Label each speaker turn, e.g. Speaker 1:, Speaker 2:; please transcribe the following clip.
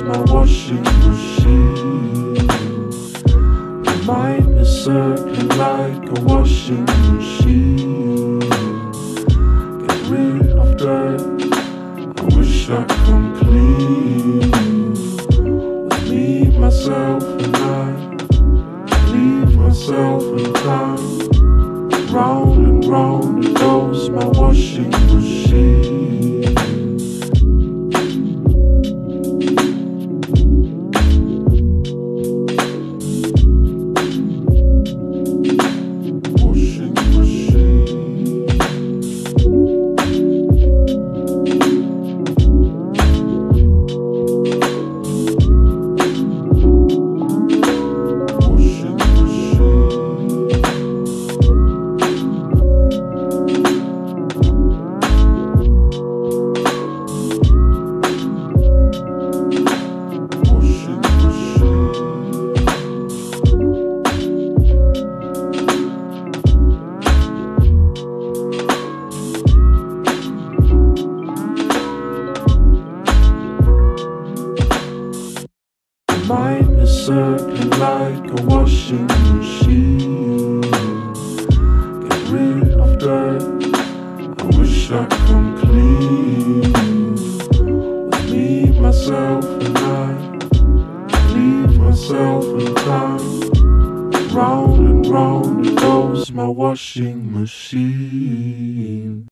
Speaker 1: goes my washing machine. My mind is circling like a washing machine. Get rid of dirt, I wish I come clean. With me, myself and I, leave myself in time. Round and round it goes my washing machine. Washing machine. Washing machine. Mine is circling like a washing machine. Get rid of dirt, I wish I come clean. With me, myself and I, leave myself in time. Round and round it goes my washing machine.